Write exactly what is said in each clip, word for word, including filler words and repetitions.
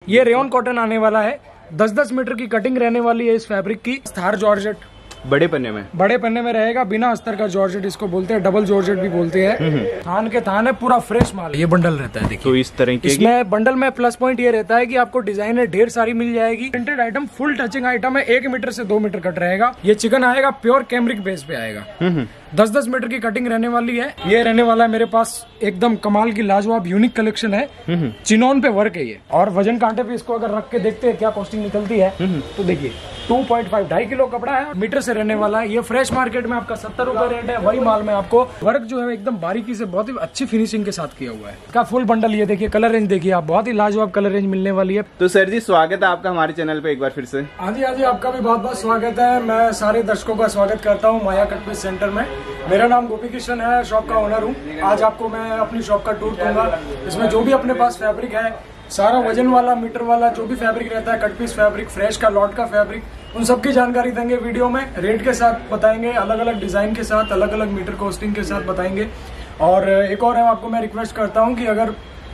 ये rayon cotton आने वाला है, दस दस मीटर की कटिंग रहने वाली है इस फैब्रिक की। थार जॉर्जेट बड़े पन्ने में बड़े पन्ने में रहेगा, बिना अस्तर का जॉर्जेट इसको बोलते हैं, डबल जॉर्जेट भी बोलते हैं। थान के थान है, पूरा फ्रेश माल। ये बंडल रहता है, देखिए तो इस तरह के इसमें बंडल में प्लस पॉइंट ये रहता है कि आपको डिजाइनर ढेर सारी मिल जाएगी। Printed item, full touching item है, एक मीटर से दो मीटर कट रहेगा। ये चिकन आएगा प्योर कैमरिक बेस पे आएगा, दस दस मीटर की कटिंग रहने वाली है। ये रहने वाला है मेरे पास एकदम कमाल की लाजवाब यूनिक कलेक्शन है, चिनोन पे वर्क है ये। और वजन कांटे पे इसको अगर रख के देखते हैं क्या कॉस्टिंग निकलती है, तो देखिए टू पॉइंट फाइव ढाई किलो कपड़ा है, मीटर से रहने वाला है। ये फ्रेश मार्केट में आपका सत्तर रुपए रेट है, वही माल में आपको वर्क जो है एकदम बारीकी से बहुत ही अच्छी फिनिशिंग के साथ किया हुआ है। इसका फुल बंडल ये देखिए, कलर रेंज देखिए आप, बहुत ही लाजवाब कलर रेंज मिलने वाली है। तो सर जी स्वागत है आपका हमारे चैनल पे एक बार फिर से। हाँ जी हाँ जी, आपका भी बहुत बहुत स्वागत है। मैं सारे दर्शकों का स्वागत करता हूँ माया कट पीस सेंटर में। मेरा नाम गोपी किशन है, शॉप का ओनर हूँ। आज आपको मैं अपनी शॉप का टूर दूंगा। इसमें जो भी अपने पास फैब्रिक है, सारा वजन वाला, मीटर वाला जो भी फैब्रिक रहता है, कट पीस फैब्रिक, फ्रेश का, लॉट का फैब्रिक, उन सब की जानकारी देंगे वीडियो में। रेट के साथ बताएंगे, अलग अलग डिजाइन के साथ, अलग अलग मीटर कॉस्टिंग के साथ बताएंगे। और एक और है, आपको मैं रिक्वेस्ट करता हूँ कि अगर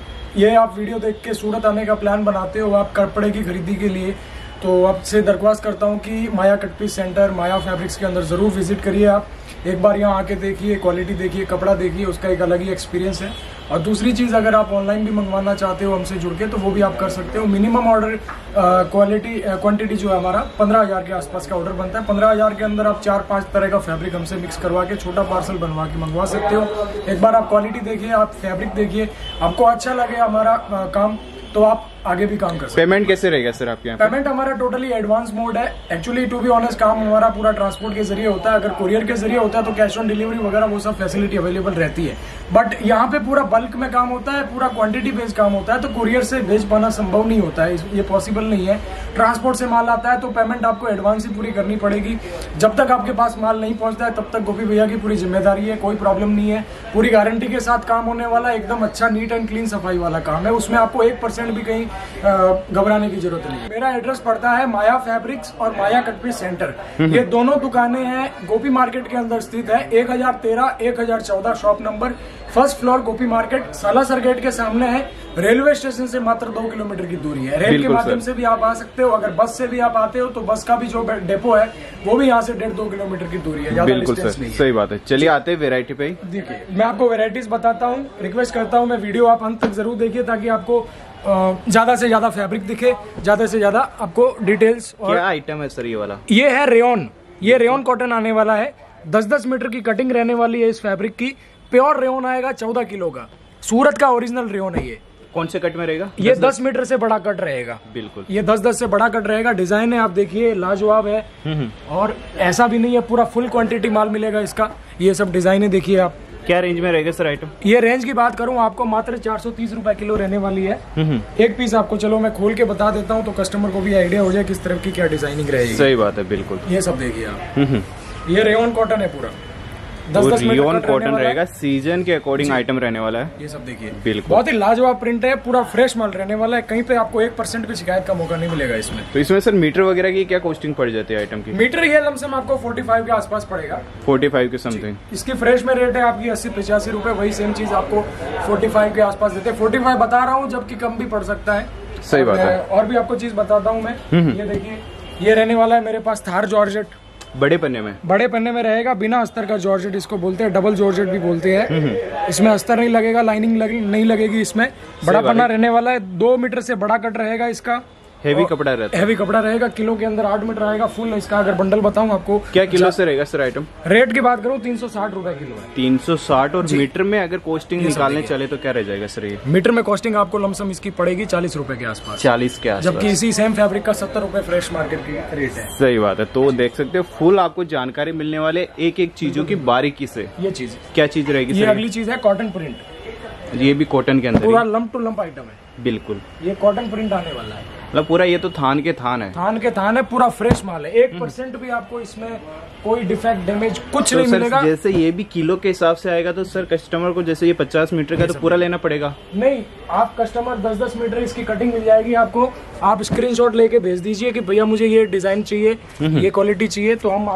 ये आप वीडियो देख के सूरत आने का प्लान बनाते हो आप कपड़े की खरीदी के लिए, तो आपसे दरख्वास्त करता हूँ कि Maya cut piece centre, Maya fabrics के अंदर जरूर विजिट करिए। आप एक बार यहाँ आके देखिए, क्वालिटी देखिए, कपड़ा देखिए, उसका एक अलग ही एक्सपीरियंस है। और दूसरी चीज़, अगर आप ऑनलाइन भी मंगवाना चाहते हो हमसे जुड़ के, तो वो भी आप कर सकते हो। मिनिमम ऑर्डर क्वालिटी क्वांटिटी जो है हमारा पंद्रह हजार के आसपास का ऑर्डर बनता है। पंद्रह हजार के अंदर आप चार पांच तरह का फैब्रिक हमसे मिक्स करवा के छोटा पार्सल बनवा के मंगवा सकते हो। एक बार आप क्वालिटी देखिए, आप फैब्रिक देखिए, आपको अच्छा लगे हमारा आ, काम, तो आप आगे भी काम कर सकते हैं। पेमेंट कैसे रहेगा सर आपके यहाँ? पेमेंट हमारा टोटली एडवांस मोड है। एक्चुअली टू बी ऑनेस्ट काम हमारा पूरा ट्रांसपोर्ट के जरिए होता है। अगर कुरियर के जरिए होता है तो कैश ऑन डिलीवरी वगैरह वो सब फैसिलिटी अवेलेबल रहती है। बट यहाँ पे पूरा बल्क में काम होता है, पूरा क्वांटिटी बेस्ड काम होता है, तो कुरियर से भेज पाना संभव नहीं होता है, ये पॉसिबल नहीं है। ट्रांसपोर्ट से माल आता है तो पेमेंट आपको एडवांस ही पूरी करनी पड़ेगी। जब तक आपके पास माल नहीं पहुंचता है तब तक गोपी भैया की पूरी जिम्मेदारी है, कोई प्रॉब्लम नहीं है। पूरी गारंटी के साथ काम होने वाला, एकदम अच्छा नीट एंड क्लीन सफाई वाला काम है। उसमें आपको एक परसेंट भी कहीं घबराने की जरूरत नहीं है। मेरा एड्रेस पड़ता है माया फैब्रिक्स और माया कट पीस सेंटर। ये दोनों दुकानें हैं गोपी मार्केट के अंदर स्थित है। एक हजार तेरह एक हजार चौदह shop number, first floor, Gopi market, Salasar gate के सामने है। रेलवे स्टेशन से मात्र दो किलोमीटर की दूरी है। रेल के माध्यम से भी आप आ सकते हो, अगर बस से भी आप आते हो तो बस का भी जो डेपो है वो भी यहाँ से डेढ़ दो किलोमीटर की दूरी है। बिल्कुल सर, सही बात है। चलिए आते हैं वेरायटी पे। देखिए मैं आपको वेराइटीज बताता हूँ, रिक्वेस्ट करता हूँ मैं वीडियो आप अंत तक जरूर देखिए ताकि आपको ज्यादा से ज्यादा फैब्रिक दिखे, ज्यादा से ज्यादा आपको डिटेल्स। और क्या आइटम है सर ये वाला? ये है रेयन, ये रेयन कॉटन आने वाला है, दस दस मीटर की कटिंग रहने वाली है इस फैब्रिक की। प्योर रेयन आएगा चौदह किलो का, सूरत का ओरिजिनल रेयन है ये। कौन से कट में रहेगा? ये दस मीटर से बड़ा कट रहेगा। बिल्कुल, ये दस दस से बड़ा कट रहेगा। डिजाइन है आप देखिए, लाजवाब है। और ऐसा भी नहीं है, पूरा फुल क्वांटिटी माल मिलेगा इसका। ये सब डिजाइन है देखिए आप। क्या रेंज में रहेगा सर आइटम? ये रेंज की बात करूं आपको मात्र चार सौ तीस रुपए किलो रहने वाली है। एक पीस आपको चलो मैं खोल के बता देता हूं तो कस्टमर को भी आइडिया हो जाए किस तरह की क्या डिजाइनिंग रहेगी। सही बात है, बिल्कुल। ये सब देखिए आप, ये रेयन कॉटन है पूरा, दस दस रेयन कॉटन रहेगा, सीजन के अकॉर्डिंग आइटम रहने वाला है। ये सब देखिए, बिल्कुल बहुत ही लाजवाब प्रिंट है, पूरा फ्रेश माल रहने वाला है। कहीं पे आपको एक परसेंट भी शिकायत का मौका नहीं मिलेगा इसमें। तो इसमें सर मीटर वगैरह की क्या कॉस्टिंग पड़ जाती है आइटम की? मीटर ये लमसम आपको पैंतालीस के आसपास पड़ेगा। पैंतालीस के समथिंग। इसकी फ्रेश में रेट है आपकी अस्सी पचासी रुपए, वही सेम चीज आपको पैंतालीस के आसपास देते हैं। पैंतालीस बता रहा हूँ, जबकि कम भी पड़ सकता है। सही बात है। और भी आपको चीज बताता हूँ मैं, ये देखिए, ये रहने वाला है मेरे पास थार जॉर्जेट, बड़े पन्ने में बड़े पन्ने में रहेगा, बिना अस्तर का जॉर्जेट इसको बोलते हैं, डबल जॉर्जेट भी बोलते हैं। इसमें अस्तर नहीं लगेगा, लाइनिंग लगे, नहीं लगेगी इसमें। बड़ा पन्ना रहने वाला है, दो मीटर से बड़ा कट रहेगा इसका। हेवी कपड़ा रहता है। हेवी कपड़ा रहेगा, किलो के अंदर आठ मीटर रहेगा फुल। इसका अगर बंडल बताऊं आपको, क्या किलो से रहेगा सर आइटम? रेट की बात करूं तीन सौ साठ रुपए किलो है। तीन सौ साठ। और मीटर में अगर कॉस्टिंग निकालने चले तो क्या रह जाएगा सर ये? मीटर में कॉस्टिंग आपको लमसम इसकी पड़ेगी चालीस रुपए के आसपास। चालीस के आसपास, जबकि इसी सेम फैब्रिक का सत्तर रुपए फ्रेश मार्केट की रेट है। सही बात है। तो देख सकते हो फुल आपको जानकारी मिलने वाले एक एक चीजों की बारीकी से। ये चीज क्या चीज रहेगी? ये अगली चीज है कॉटन प्रिंट। ये भी कॉटन के अंदर पूरा लंप टू लंप आइटम है। बिल्कुल, ये कॉटन प्रिंट आने वाला है। मतलब पूरा ये तो थान के थान है। थान के थान है, पूरा फ्रेश माल है। एक परसेंट भी आपको इसमें कोई डिफेक्ट, डैमेज कुछ तो नहीं सर मिलेगा। जैसे ये भी किलो के हिसाब से आएगा तो सर कस्टमर को जैसे ये पचास मीटर का तो पूरा लेना पड़ेगा? नहीं, आप कस्टमर दस दस मीटर इसकी कटिंग मिल जाएगी आपको। आप स्क्रीनशॉट लेके भेज दीजिए कि भैया मुझे ये डिजाइन चाहिए, ये क्वालिटी चाहिए, तो हम आपको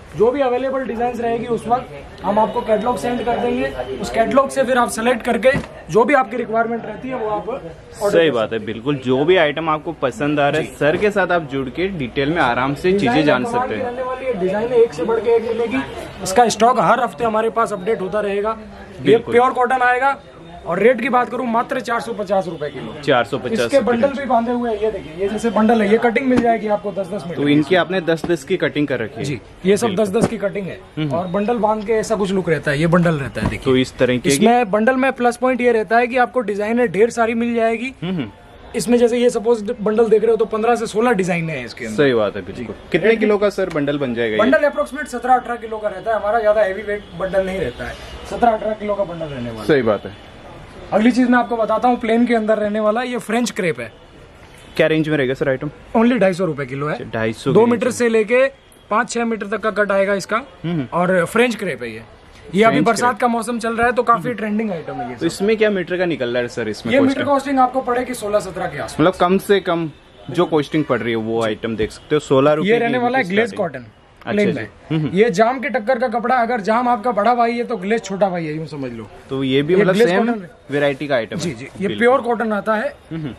जो भी अवेलेबल डिजाइन रहेगी उस वक्त हम आपको कैटलॉग सेंड कर देंगे। उस कैटलॉग से फिर आप सेलेक्ट करके जो भी आपकी रिक्वायरमेंट रहती है वो आप। सही बात है, बिल्कुल। जो भी आइटम आपको पसंद आ रहा है सर के साथ आप जुड़ के डिटेल में आराम से चीजें जान सकते हैं। रहने वाली है, डिजाइन एक से बढ़ के एक मिलेगी। इसका स्टॉक हर हफ्ते हमारे पास अपडेट होता रहेगा। ये प्योर कॉटन आएगा और रेट की बात करूं मात्र चार सौ पचास रूपए किलो। चार सौ पचास। इसके बंडल भी बांधे हुए हैं, ये देखिए, ये जैसे बंडल है, ये कटिंग मिल जाएगी आपको दस दस मीटर। तो इनकी आपने दस दस की कटिंग कर रखी है जी, ये सब दस दस की कटिंग है और बंडल बांध के ऐसा कुछ लुक रहता है। ये बंडल रहता है, देखिए। तो इस तरह के इसमें बंडल में प्लस पॉइंट ये रहता है कि आपको डिजाइनें ढेर सारी मिल जाएगी। इसमें जैसे ये सपोज बंडल देख रहे हो तो पंद्रह से सोलह डिजाइन है इसके अंदर। सही बात है, बिल्कुल। कितने किलो का सर बंडल बन जाएगा? बंडल अप्रोक्सीमेट सत्रह अठारह किलो का रहता है हमारा, ज्यादा हैवी वेट बंडल नहीं रहता है। सत्रह अठारह किलो का बंडल रहने वाला। सही बात है। अगली चीज मैं आपको बताता हूँ, प्लेन के अंदर रहने वाला ये फ्रेंच क्रेप है। क्या रेंज में रहेगा सर आइटम? ओनली ढाई सौ रुपए किलो है। ढाई सौ दो मीटर से लेके पाँच छह मीटर तक का कट आएगा इसका। और फ्रेंच क्रेप है ये ये अभी बरसात का मौसम चल रहा है तो काफी ट्रेंडिंग आइटम है ये। तो इसमें क्या मीटर का निकल रहा है सर? इसमें ये मीटर कॉस्टिंग आपको पड़ेगी सोलह सत्रह के आसपास। मतलब कम से कम जो कॉस्टिंग पड़ रही है वो आइटम देख सकते हो। सोलह रुपए ये रहने वाला है ग्लेज कॉटन प्लेन में। ये जाम के टक्कर का कपड़ा, अगर जाम आपका बड़ा भाई है तो ग्लेज छोटा भाई है, यूं समझ लो। तो ये भी मतलब सेम वैरायटी का आइटम है। जी जी, ये प्योर कॉटन आता है।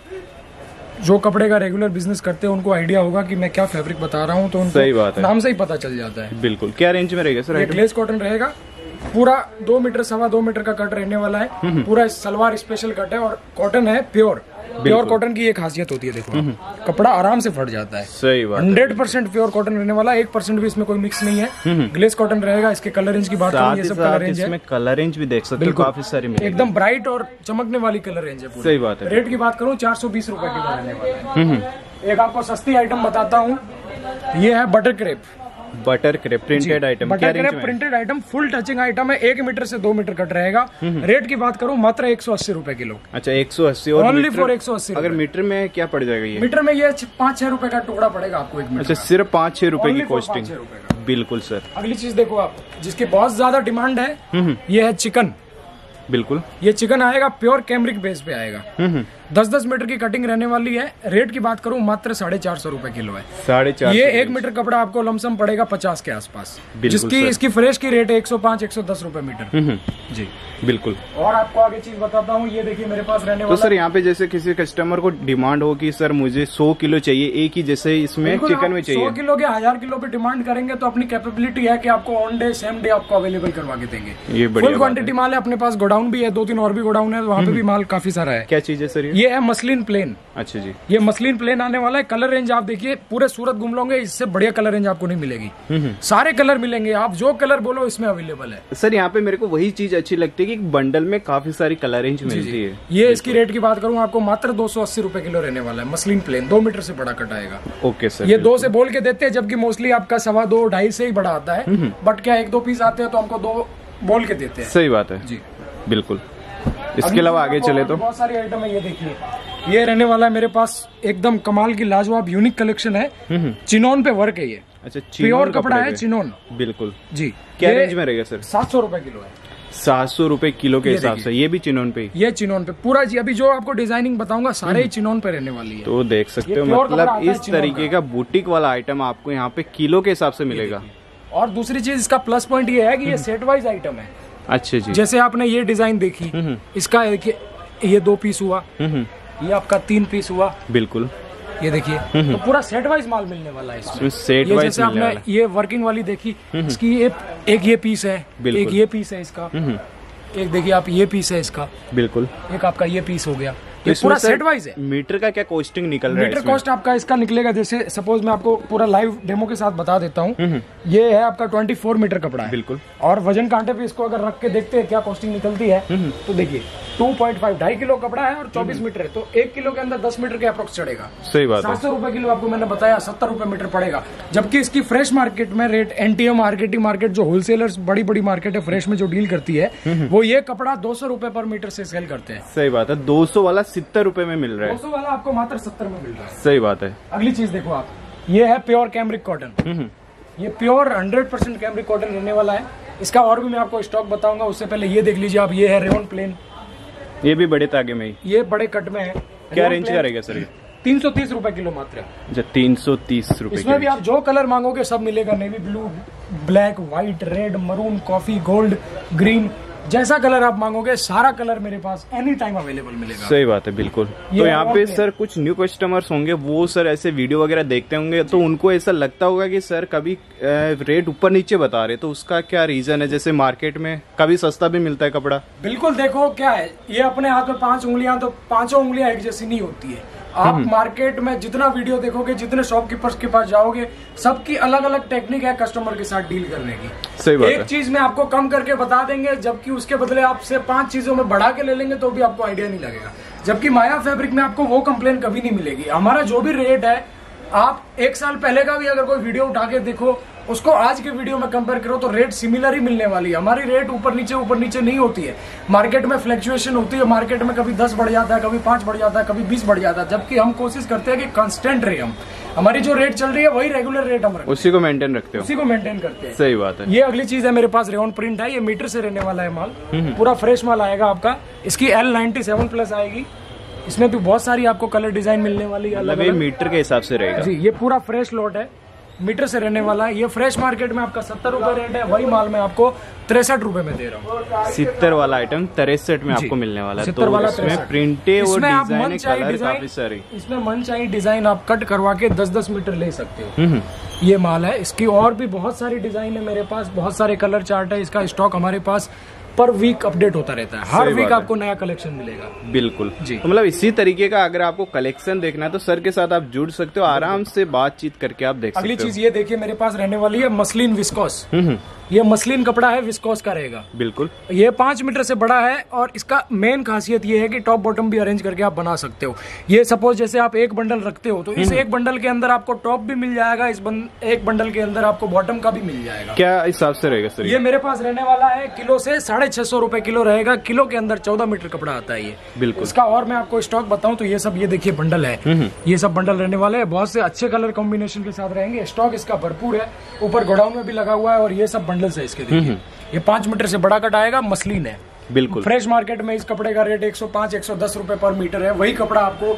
जो कपड़े का रेगुलर बिजनेस करते हैं उनको आइडिया होगा कि मैं क्या फैब्रिक बता रहा हूँ, तो उनको सही बात है, नाम से ही पता चल जाता है। बिल्कुल। क्या रेंज में रहेगा सर? ये ग्लेज कॉटन रहेगा, पूरा दो मीटर सवा दो मीटर का कट रहने वाला है। पूरा सलवार स्पेशल कट है और कॉटन है प्योर। प्योर कॉटन की एक खासियत होती है, देखो कपड़ा आराम से फट जाता है। सही बात। हंड्रेड परसेंट प्योर कॉटन रहने वाला है, एक परसेंट भी इसमें कोई मिक्स नहीं है। ग्लेज कॉटन रहेगा। इसके कलर रेंज की बात करूं, ये सब कलर रेंज है। इसमें कलर रेंज भी देख सकते हो, काफी सारी मिलेगी। एकदम ब्राइट और चमकने वाली कलर रेंज है। सही बात है। रेट की बात करूं चार सौ बीस रूपए किलो रहने वाला है। एक आपको सस्ती आइटम बताता हूँ, ये है butter crepe. Butter crepe printed item. Butter crepe printed item, full touching item है। एक मीटर से दो मीटर कट रहेगा। रेट की बात करूं मात्र एक सौ अस्सी रूपए किलो। अच्छा, एक सौ अस्सी। और ओनली फॉर एक सौ अस्सी। अगर मीटर में क्या पड़ जाएगा ये? मीटर में ये पाँच छह रूपए का टुकड़ा पड़ेगा आपको एक मीटर। अच्छा, सिर्फ पाँच छह रूपए की कॉस्टिंग। बिल्कुल सर। अगली चीज देखो आप, जिसकी बहुत ज्यादा डिमांड है, ये है चिकन। बिल्कुल। ये चिकन आएगा प्योर कैमरिक बेस पे आएगा। दस दस मीटर की कटिंग रहने वाली है। रेट की बात करूं मात्र साढ़े चार सौ रूपए किलो है। साढ़े चार। ये एक मीटर कपड़ा आपको लमसम पड़ेगा पचास के आसपास, जिसकी इसकी फ्रेश की रेट है एक सौ पाँच एक सौ दस रूपए मीटर। जी बिल्कुल। और आपको आगे चीज बताता हूँ, ये देखिए मेरे पास रहने वाला। तो सर यहाँ पे जैसे किसी कस्टमर को डिमांड हो कि सर मुझे सौ किलो चाहिए एक ही, जैसे इसमें चिकन में चाहिए सौ किलो के हजार किलो पे डिमांड करेंगे तो अपनी कैपेबिलिटी है कि आपको ऑन डे सेम डे आपको अवेलेबल करवा के देंगे। ये बढ़िया फुल क्वांटिटी माल है अपने पास। गोडाउन भी है, दो तीन और भी गोडाउन है, वहाँ पे भी माल काफी सारा है। क्या चीज है सर? ये है मसलिन प्लेन। अच्छा जी। ये मसलिन प्लेन आने वाला है। कलर रेंज आप देखिए, पूरे सूरत घूम लोगे, इससे बढ़िया कलर रेंज आपको नहीं मिलेगी। सारे कलर मिलेंगे, आप जो कलर बोलो इसमें अवेलेबल है। सर यहाँ पे मेरे को वही चीज अच्छी लगती है कि बंडल में काफी सारी कलर रेंज मिलती है। ये इसकी रेट की बात करूँ आपको मात्र दो सौ अस्सी रूपए किलो रहने वाला है। मसलिन प्लेन दो मीटर से बड़ा कट आएगा। Okay sir. ये दो से बोल के देते हैं, जबकि मोस्टली आपका सवा दो ढाई से ही बड़ा आता है। बट क्या एक दो पीस आते हैं तो हमको दो बोल के देते हैं। सही बात है जी, बिल्कुल। इसके अलावा आगे चले तो बहुत सारी आइटम है। ये देखिए, ये रहने वाला है मेरे पास एकदम कमाल की लाजवाब यूनिक कलेक्शन है। चिनोन पे वर्क है ये। अच्छा, प्योर कपड़ा है चिनोन। बिल्कुल जी। क्या रेंज में रहेगा सर? सात सौ रूपये किलो है। सात सौ रूपये किलो के हिसाब से। ये भी चिनोन पे? ये चिनोन पे पूरा जी। अभी जो आपको डिजाइनिंग बताऊंगा सारे ही चिनोन पे रहने वाली है। तो देख सकते हो, मतलब इस तरीके का बुटीक वाला आइटम आपको यहाँ पे किलो के हिसाब से मिलेगा। और दूसरी चीज इसका प्लस पॉइंट ये है कि ये सेट वाइज आइटम है। अच्छा जी। जैसे आपने ये डिजाइन देखी, इसका ये दो पीस हुआ, ये आपका तीन पीस हुआ। बिल्कुल। ये देखिए, तो पूरा सेट वाइज माल मिलने वाला है इसमें। सेट ये वाइज जैसे आपने ये वर्किंग वाली देखी, इसकी ये एक ये पीस है, एक ये पीस है इसका, एक देखिए आप ये पीस है इसका। बिल्कुल। एक आपका ये पीस हो गया। ये पूरा सेट वाइज है। मीटर का क्या कॉस्टिंग निकल रहा है? मीटर कॉस्ट आपका इसका निकलेगा, जैसे सपोज मैं आपको पूरा लाइव डेमो के साथ बता देता हूँ। ये है आपका चौबीस मीटर कपड़ा है। बिल्कुल। और वजन कांटे पे इसको अगर रख के देखते हैं क्या कॉस्टिंग निकलती है, तो देखिए दो पॉइंट पाँच ढाई किलो कपड़ा है और चौबीस मीटर है, तो एक किलो के अंदर दस मीटर के अप्रोक्स चढ़ेगा। सही बात है। सात सौ रुपए किलो आपको मैंने बताया, सत्तर रुपए मीटर पड़ेगा। जबकि इसकी फ्रेश मार्केट में रेट, एनटीएम आरकेटी मार्केट जो होलसेलर्स बड़ी बड़ी मार्केट है फ्रेश में जो डील करती है, वो ये कपड़ा दो सौ रुपए पर मीटर से सेल करते हैं। सही बात है। दो सौ वाला सत्तर रुपए में मिल रहा है। दो सौ वाला आपको मात्र सत्तर में मिल रहा है। सही बात है। अगली चीज देखो आप, ये है प्योर कैमरिक कॉटन। ये pure hundred percent cambric cotton रहने वाला है। इसका और भी मैं आपको स्टॉक बताऊंगा, उससे पहले ये देख लीजिए आप। ये है रेयन प्लेन। ये भी बड़े तागे में ही, ये बड़े कट में है। क्या रेंज का रहेगा सर? तीन सौ तीस रुपए किलो मात्र। अच्छा, तीन सौ तीस रुपए। इसमें भी आप जो कलर मांगोगे सब मिलेगा, navy blue, black, white, red, maroon, coffee, gold, green, जैसा कलर आप मांगोगे सारा कलर मेरे पास एनी टाइम अवेलेबल मिलेगा। सही बात है, बिल्कुल। तो यहाँ पे सर कुछ न्यू कस्टमर्स होंगे, वो सर ऐसे वीडियो वगैरह देखते होंगे, तो उनको ऐसा लगता होगा कि सर कभी रेट ऊपर नीचे बता रहे, तो उसका क्या रीजन है? जैसे मार्केट में कभी सस्ता भी मिलता है कपड़ा। बिल्कुल, देखो क्या है, ये अपने हाथ में पांच उंगलियां, तो पांचों उंगलियां एक जैसी नहीं होती है। आप मार्केट में जितना वीडियो देखोगे, जितने शॉपकीपर्स के पास जाओगे, सबकी अलग अलग टेक्निक है कस्टमर के साथ डील करने की। सही बात एक है। चीज में आपको कम करके बता देंगे, जबकि उसके बदले आपसे पांच चीजों में बढ़ा के ले लेंगे तो भी आपको आइडिया नहीं लगेगा। जबकि माया फैब्रिक में आपको वो कंप्लेन कभी नहीं मिलेगी। हमारा जो भी रेट है, आप एक साल पहले का भी अगर कोई वीडियो उठा के देखो, उसको आज के वीडियो में कंपेयर करो तो रेट सिमिलर ही मिलने वाली है। हमारी रेट ऊपर नीचे ऊपर नीचे नहीं होती है। मार्केट में फ्लक्चुएशन होती है, मार्केट में कभी दस बढ़ जाता है, कभी पांच बढ़ जाता है, कभी बीस बढ़ जाता है, जबकि हम कोशिश करते हैं कि कांस्टेंट रहे। हम हमारी जो रेट चल रही है वही रेगुलर रेट हम रखते हैं, उसी को मेंटेन रखते हो। उसी को मेंटेन करते हैं। सही बात है। ये अगली चीज है मेरे पास, रेयन प्रिंट है, ये मीटर से रहने वाला है माल, पूरा फ्रेश माल आएगा आपका। इसकी एल नाइन्टी सेवन प्लस आएगी। इसमें भी बहुत सारी आपको कलर डिजाइन मिलने वाली है, अलग अलग मीटर के हिसाब से रहेगा जी। ये पूरा फ्रेश लॉट है, मीटर से रहने वाला है। ये फ्रेश मार्केट में आपका सत्तर रुपए रेट है, वही माल मैं आपको तिरसठ रुपए में दे रहा हूँ। सितर वाला आइटम तिरसठ में आपको मिलने वाला है। तो वाला इसमें प्रिंटे और इसमें आप डिजाइन मन चाहिए कलर डिजाइन, काफी सारी। इसमें मन चाहिए डिजाइन आप कट करवा के दस दस मीटर ले सकते हो। ये माल है, इसकी और भी बहुत सारी डिजाइन है मेरे पास, बहुत सारे कलर चार्ट है। इसका स्टॉक हमारे पास पर वीक अपडेट होता रहता है, हर वीक आपको नया कलेक्शन मिलेगा। बिल्कुल जी। तो मतलब इसी तरीके का अगर आपको कलेक्शन देखना है तो सर के साथ आप जुड़ सकते हो, आराम से बातचीत करके आप देख सकते हो। अगली चीज ये देखिए, मेरे पास रहने वाली है मसलिन विस्कोस। ये मसलिन कपड़ा है, विस्कोस का रहेगा। बिल्कुल। ये पांच मीटर से बड़ा है और इसका मेन खासियत ये है कि टॉप बॉटम भी अरेंज करके आप बना सकते हो। ये सपोज जैसे आप एक बंडल रखते हो तो इस एक बंडल के अंदर आपको टॉप भी मिल जाएगा, इस बन, एक बंडल के अंदर आपको बॉटम का भी मिल जाएगा। क्या हिसाब से रहेगा सर? ये मेरे पास रहने वाला है किलो से साढ़े छह सौ रुपए किलो रहेगा। किलो के अंदर चौदह मीटर कपड़ा आता है ये। बिल्कुल। इसका और मैं आपको स्टॉक बताऊं तो ये सब, ये देखिए बंडल है, ये सब बंडल रहने वाले हैं, बहुत से अच्छे कलर कॉम्बिनेशन के साथ रहेंगे। स्टॉक इसका भरपूर है, ऊपर गोडाउन में भी लगा हुआ है और ये सब बंडल्स है इसके। देखिए ये पांच मीटर से बड़ा कट आएगा, मसलिन है। बिल्कुल। फ्रेश मार्केट में इस कपड़े का रेट एक सौ पाँच एक सौ दस रुपए पर मीटर है। वही कपड़ा आपको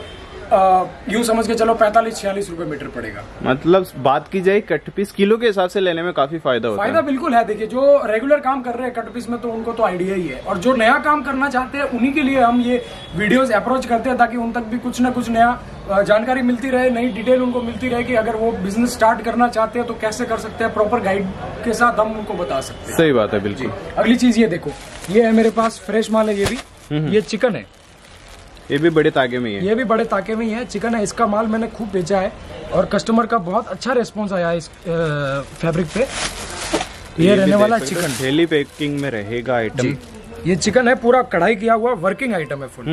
यूं समझ के चलो पैंतालीस छियालीस रुपए मीटर पड़ेगा। मतलब बात की जाए कट पीस किलो के हिसाब से लेने में काफी फायदा होता फायदा है। बिल्कुल है। देखिए जो रेगुलर काम कर रहे हैं कट पीस में तो उनको तो आइडिया ही है, और जो नया काम करना चाहते हैं उन्हीं के लिए हम ये वीडियोस अप्रोच करते हैं, ताकि उन तक भी कुछ ना कुछ नया जानकारी मिलती रहे, नई डिटेल उनको मिलती रहे कि अगर वो बिजनेस स्टार्ट करना चाहते हैं तो कैसे कर सकते हैं। प्रॉपर गाइड के साथ हम उनको बता सकते हैं। सही बात है, बिल्कुल। अगली चीज ये देखो, ये है मेरे पास फ्रेश माल है, ये भी, ये चिकन है, ये भी बड़े ताके में ही है। ये भी बड़े ताके में ही है, चिकन है। इसका माल मैंने खूब बेचा है और कस्टमर का बहुत अच्छा रिस्पॉन्स आया है इस फैब्रिक पे। ये, ये रहने वाला चिकन, थैली पैकिंग में रहेगा आइटम। ये चिकन है, पूरा कढ़ाई किया हुआ वर्किंग आइटम है फुल।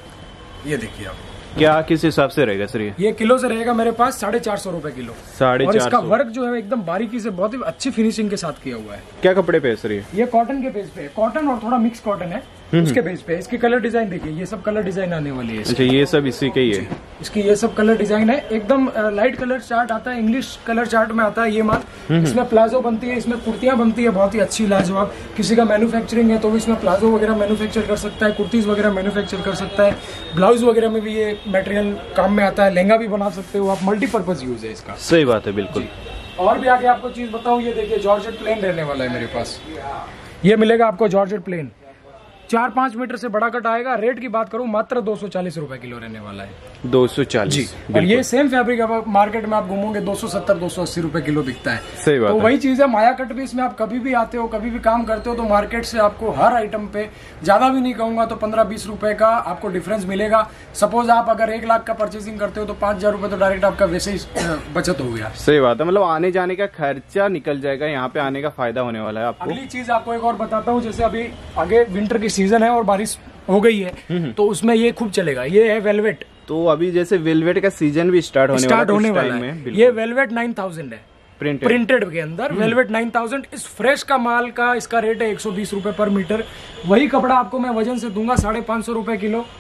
ये देखिए आप, क्या किस हिसाब से रहेगा सर? ये ये किलो से रहेगा मेरे पास साढ़े चार सौ रुपए किलो। साढ़े और चार इसका सौ। वर्क जो है एकदम बारीकी से, बहुत ही अच्छी फिनिशिंग के साथ किया हुआ है। क्या कपड़े पे है सर? ये ये कॉटन के बेस पे है, कॉटन और थोड़ा मिक्स कॉटन है उसके बेस पे। इसकी कलर डिजाइन देखिए, ये सब कलर डिजाइन आने वाली है। अच्छा, ये सब इसी के ही है। इसकी ये सब कलर डिजाइन है, एकदम लाइट कलर चार्ट आता है, इंग्लिश कलर चार्ट में आता है ये माल। इसमें प्लाजो बनती है, इसमें कुर्तियां बनती है बहुत ही अच्छी लाजवाब। किसी का मैन्युफैक्चरिंग है तो भी इसमें प्लाजो वगैरह मैन्युफैक्चर कर सकता है, कुर्तीज वगैरह मैन्युफैक्चर कर सकता है, ब्लाउज वगैरह में भी ये मटेरियल काम में आता है, लहंगा भी बना सकते हो आप, मल्टीपर्पज यूज है इसका। सही बात है, बिल्कुल। और भी आगे आपको चीज बताऊं, ये देखिए जॉर्जेट प्लेन रहने वाला है मेरे पास। ये मिलेगा आपको जॉर्जेट प्लेन, चार पांच मीटर से बड़ा कट आएगा। रेट की बात करूं मात्र दो सौ चालीस रुपए किलो रहने वाला है। दो सौ चालीस जी। और ये सेम फैब्रिक अब मार्केट में आप घूमोगे दो सौ सत्तर दो सौ अस्सी रुपए किलो बिकता है। सही बात तो है। वही चीज है, माया कट पीस में आप कभी भी आते हो, कभी भी काम करते हो तो मार्केट से आपको हर आइटम पे, ज्यादा भी नहीं कहूंगा तो पंद्रह बीस रुपए का आपको डिफरेंस मिलेगा। सपोज आप अगर एक लाख का परचेसिंग करते हो तो पांच हजार रुपए तो डायरेक्ट आपका वैसे ही बचत हो गया। सही बात है, मतलब आने जाने का खर्चा निकल जाएगा, यहाँ पे आने का फायदा होने वाला है आपको। अगली चीज आपको एक और बताता हूँ, जैसे अभी आगे विंटर की सीजन है और बारिश हो गई है तो उसमें ये खूब चलेगा। ये है वेलवेट। तो अभी जैसे वेलवेट का सीजन भी स्टार्ट होने स्टार्ट वाला होने वाला है। ये वेलवेट नाइन थाउजेंड है, प्रिंटेड प्रिंटेड के अंदर वेलवेट नाइन थाउजेंड। इस फ्रेश का माल का इसका रेट है एक सौ बीस रुपए पर मीटर। वही कपड़ा आपको मैं वजन से दूंगा साढ़े पांच सौ रुपए किलो।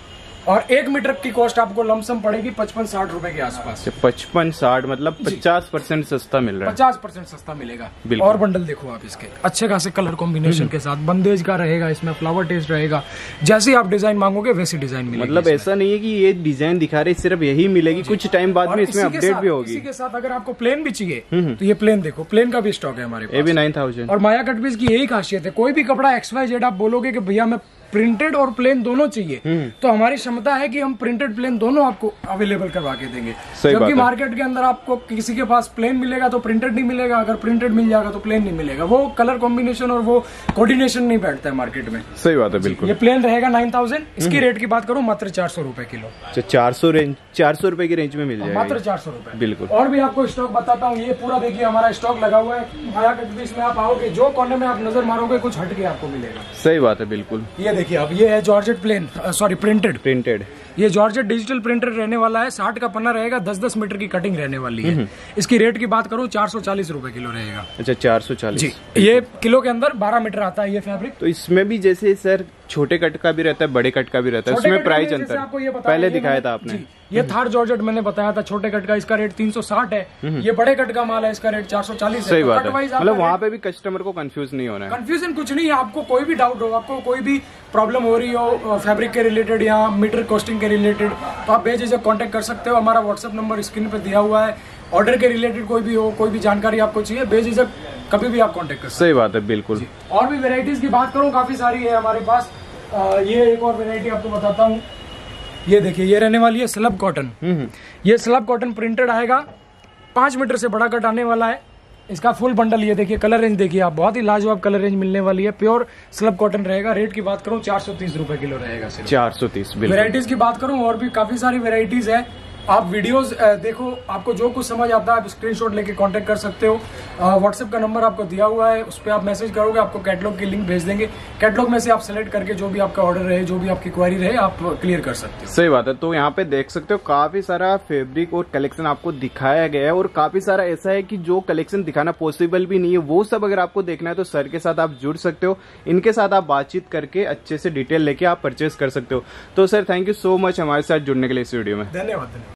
और एक मीटर की कॉस्ट आपको लमसम पड़ेगी पचपन साठ रुपए के आसपास। पचपन साठ मतलब पचास परसेंट सस्ता मिल रहा है। पचास परसेंट सस्ता मिलेगा। और बंडल देखो आप इसके अच्छे खासे कलर कॉम्बिनेशन के साथ, बंदेज का रहेगा, इसमें फ्लावर टेस्ट रहेगा, जैसे आप डिजाइन मांगोगे वैसी डिजाइन मिलेगी। मतलब ऐसा नहीं है कि ये डिजाइन दिखा रहे सिर्फ यही मिलेगी, कुछ टाइम बाद में इसमें अपडेट भी होगी। इसी के साथ अगर आपको प्लेन भी चाहिए तो ये प्लेन देखो, प्लेन का भी स्टॉक है हमारे पास। ये भी नाइन थाउजेंड। और माया कट पीस की यही खासियत है, कोई भी कपड़ा एक्स वाई जेड आप बोलोगे कि भैया मैं प्रिंटेड और प्लेन दोनों चाहिए, तो हमारी क्षमता है कि हम प्रिंटेड प्लेन दोनों आपको अवेलेबल करवा के देंगे। जबकि मार्केट के अंदर आपको किसी के पास प्लेन मिलेगा तो प्रिंटेड नहीं मिलेगा, अगर प्रिंटेड मिल जाएगा तो प्लेन नहीं मिलेगा। वो कलर कॉम्बिनेशन और वो कोऑर्डिनेशन नहीं बैठता है मार्केट में। सही बात है, बिल्कुल। ये प्लेन रहेगा नाइन थाउजेंड। इसकी रेट की बात करूं मात्र चार सौ रुपए किलो। चार सौ रेंज चार सौ रुपए की रेंज में मिल जाएगा, मात्र चार सौ रुपए। बिल्कुल। और भी आपको स्टॉक बताता हूँ, ये पूरा देखिए हमारा स्टॉक लगा हुआ है माया कट पीस में। आप आओगे जो कोने में आप नजर मारोगे कुछ हटके आपको मिलेगा। सही बात है, बिल्कुल। ये देखिए आप, ये है georgette plain, sorry printed printed ये जॉर्जेट डिजिटल प्रिंटर रहने वाला है। साठ का पन्ना रहेगा, दस दस मीटर की कटिंग रहने वाली है। इसकी रेट की बात करूं चार सौ चालीस रुपए किलो रहेगा। अच्छा, चार सौ चालीस जी। ये किलो के अंदर बारह मीटर आता है ये फैब्रिक। तो इसमें भी जैसे सर छोटे कट का भी रहता है, बड़े कट का भी रहता है, उसमें प्राइस अंतर आपको ये पहले दिखाया था आपने। ये थार जॉर्जेट मैंने बताया था, छोटे कट का इसका रेट तीन सौ साठ है। ये बड़े कट का माल है, इसका रेट चार सौ चालीस है। सही बात है, मतलब वहाँ पे भी कस्टमर को कंफ्यूज नहीं होना है। कंफ्यूजन कुछ नहीं है। आपको कोई भी डाउट हो, आपको कोई भी प्रॉब्लम हो रही हो फैब्रिक के रिलेटेड या मीटर कॉस्टिंग के रिलेटेड, तो आप बेझिझक कांटेक्ट कर सकते हो। हमारा व्हाट्सएप नंबर स्क्रीन पे दिया हुआ है। ऑर्डर के रिलेटेड कोई भी हो, कोई भी जानकारी आपको चाहिए, बेझिझक कभी भी आप कांटेक्ट कर सकते हो। सही बात है, बिल्कुल। और भी वेराइटीज की बात करूँ, काफी सारी है हमारे पास। आ, ये एक और वेराइटी आपको बताता हूँ। ये देखिए, ये रहने वाली है स्लब कॉटन। ये स्लब कॉटन प्रिंटेड आएगा, पांच मीटर से बड़ा कट आने वाला है। इसका फुल बंडल ये देखिए, कलर रेंज देखिए आप, बहुत ही लाजवाब कलर रेंज मिलने वाली है। प्योर स्लब कॉटन रहेगा। रेट की बात करूं चार सौ तीस रुपए किलो रहेगा। चार सौ तीस। वेराइटीज की बात करूं और भी काफी सारी वेराइटीज है। आप वीडियोस देखो, आपको जो कुछ समझ आता है आप स्क्रीनशॉट लेके कांटेक्ट कर सकते हो। व्हाट्सएप का नंबर आपको दिया हुआ है, उस पर आप मैसेज करोगे, आपको कैटलॉग की लिंक भेज देंगे। कैटलॉग में से आप सेलेक्ट करके जो भी आपका ऑर्डर रहे, जो भी आपकी क्वेरी रहे, आप क्लियर कर सकते हो। सही बात है। तो यहाँ पे देख सकते हो काफी सारा फैब्रिक और कलेक्शन आपको दिखाया गया है, और काफी सारा ऐसा है कि जो कलेक्शन दिखाना पॉसिबल भी नहीं है, वो सब अगर आपको देखना है तो सर के साथ आप जुड़ सकते हो। इनके साथ आप बातचीत करके अच्छे से डिटेल लेके आप परचेज कर सकते हो। तो sir thank you so much हमारे साथ जुड़ने के लिए इस वीडियो में। धन्यवाद।